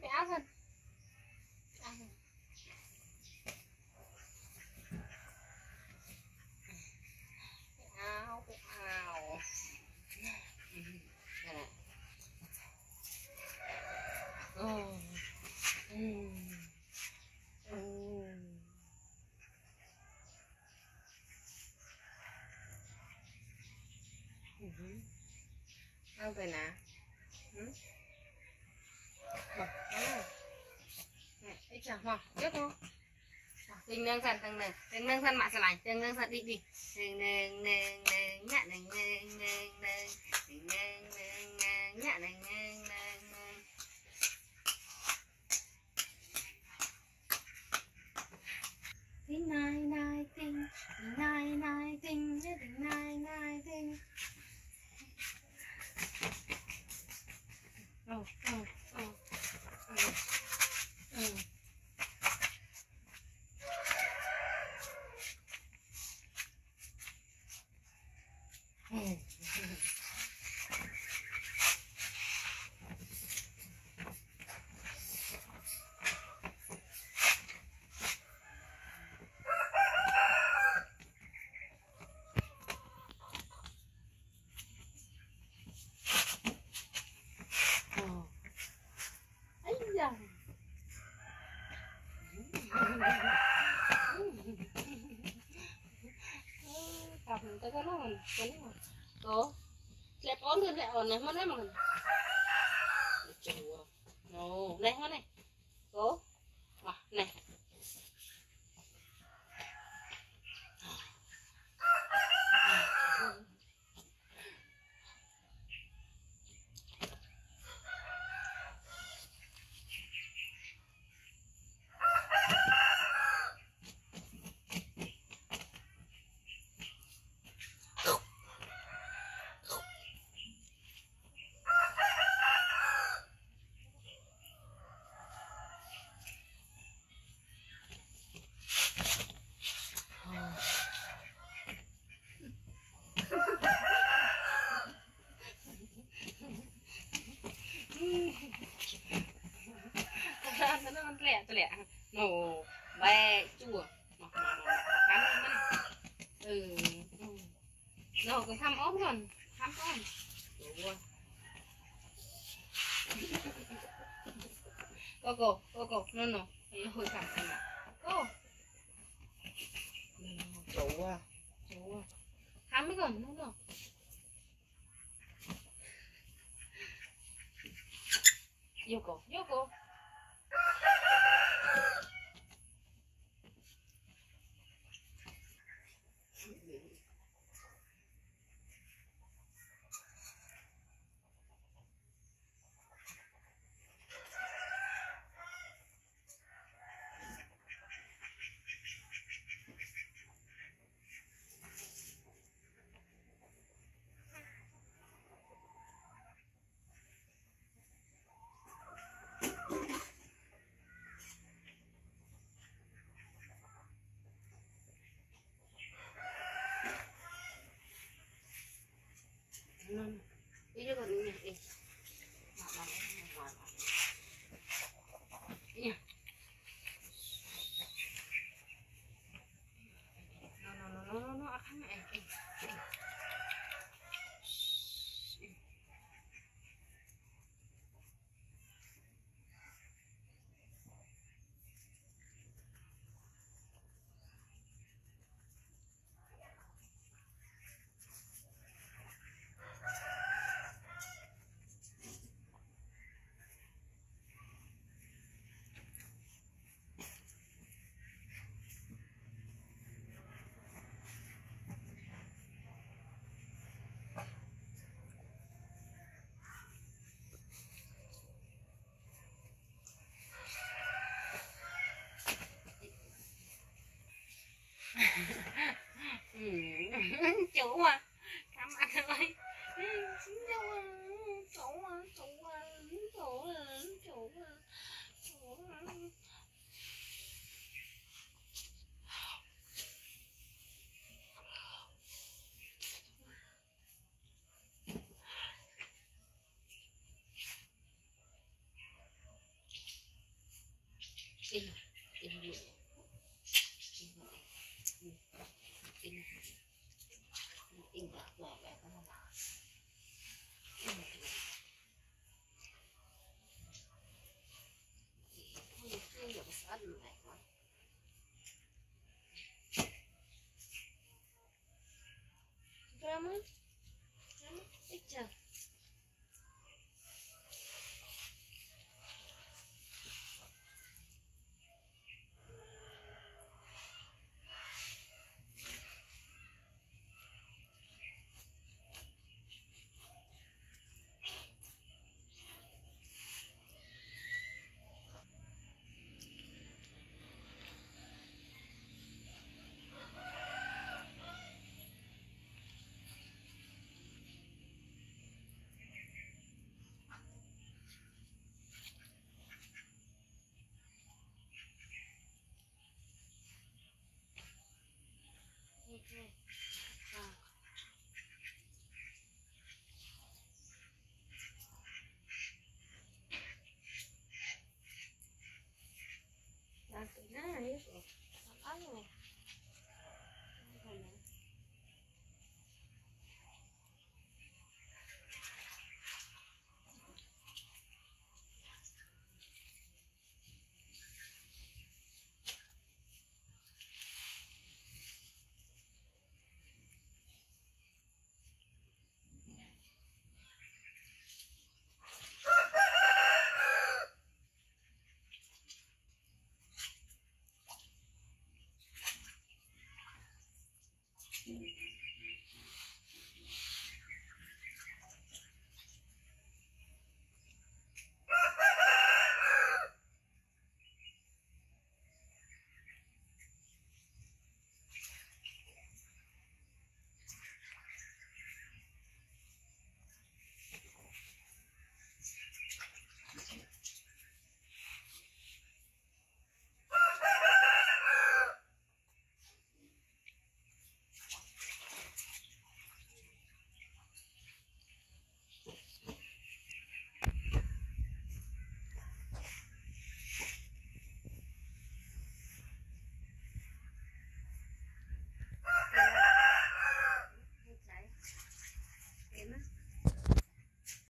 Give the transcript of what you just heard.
cái áo thân. Áo, cái áo. Đây này. Ăn về nè. Nè, chào hoàng, chết không? Tình nương san mạ lại, tình nương san đi. Tình nương nhạ nương nhạ nương. Tình nai tình, nai tình, tình nai tình. Cặp mình tới cái nó có lẹp ón thôi lẹp ón này mất đấy mà no này mất này có này nó lẹ nổ bè chua cắn lên nó còn thăm ốm còn thăm con cô nó hồi thẳng cô chú thăm mới còn nó rồi Yoko in in in in Drama, drama, picture. Okay. Đó, tụi nó